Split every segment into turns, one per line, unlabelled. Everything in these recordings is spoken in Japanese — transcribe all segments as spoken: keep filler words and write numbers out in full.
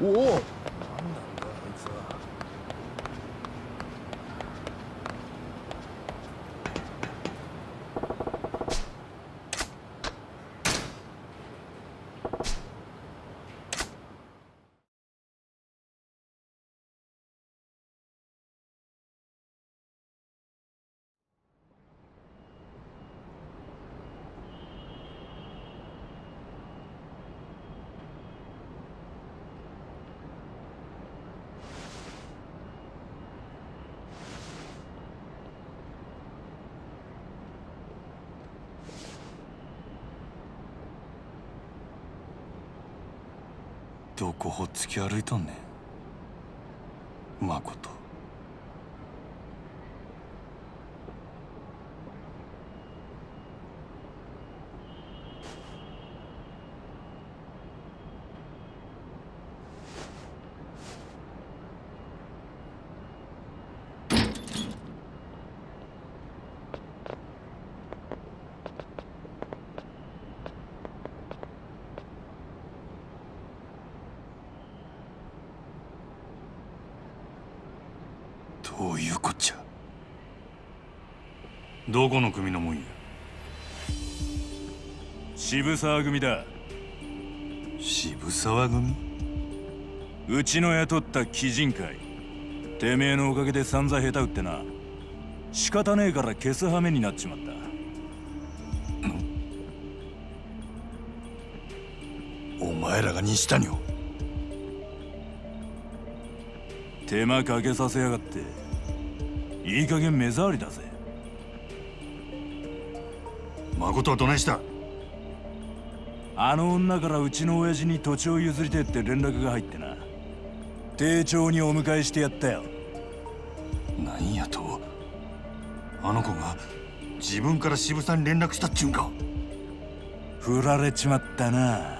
おお、何なんだあいつは。
どこほっつき歩いとんねん、まこと。どういうこっちゃ。どこの組のもんや。
渋沢組だ。
渋沢組？
うちの雇った鬼人会。てめえのおかげで散々下手打ってな。仕方ねえから消す羽目になっちまった。
お前らが西谷を。
手間かけさせやがって。いい加減目障りだぜ。
誠はどないした？
あの女からうちの親父に土地を譲りてえって連絡が入ってな。丁重にお迎えしてやったよ。
なんやと？あの子が自分から渋沢に連絡したっちゅうんか？
振られちまったな。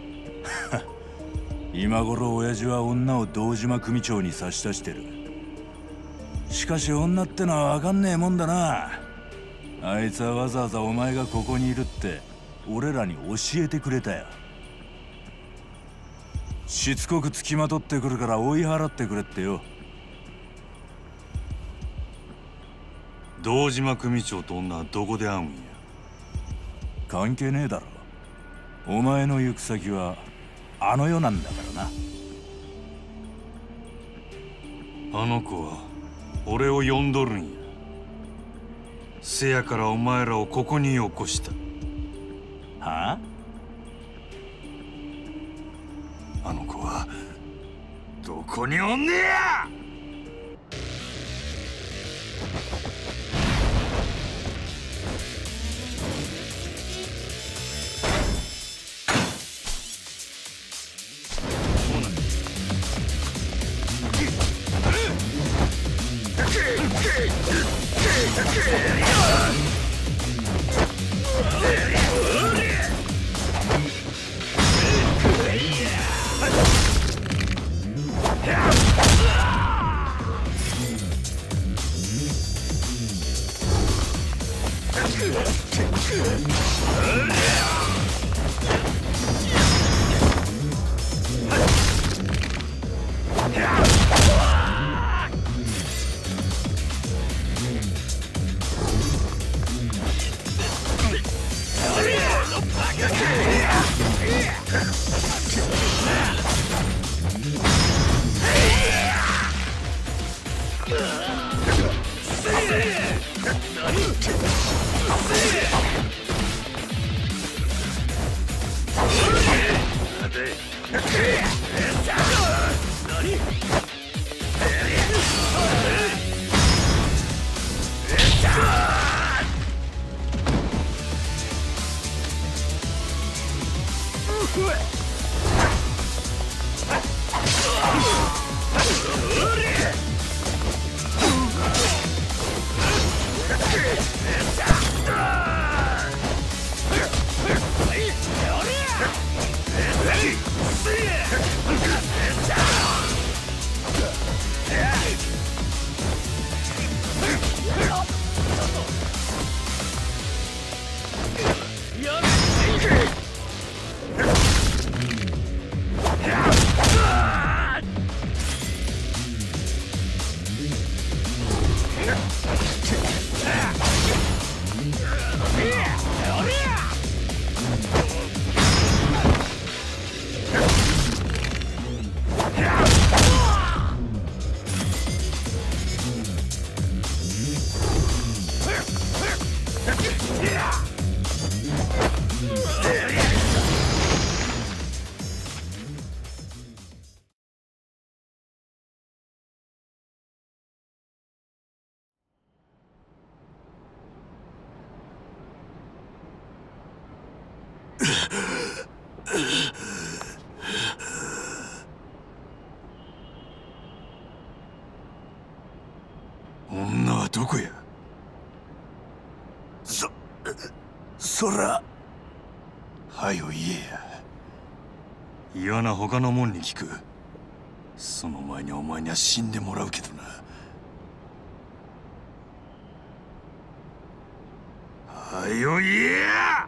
今頃親父は女を堂島組長に差し出してる。しかし女ってのは分かんねえもんだな。あいつはわざわざお前がここにいるって俺らに教えてくれたよ。しつこく付きまとってくるから追い払ってくれってよ。
堂島組長と女はどこで会うんや？
関係ねえだろ。お前の行く先はあの世なんだから
な。あの子は俺を呼んどるんや。せやからお前らをここに起こした。
はあ？
あの子はどこにおんねや！
そそらはよ言えや。
言わな他のもんに聞く。その前にお前には死んでもらうけどな。はよ言えや。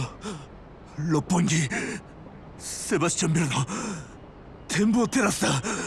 六本木セバスチャンビルの展望テラスだ。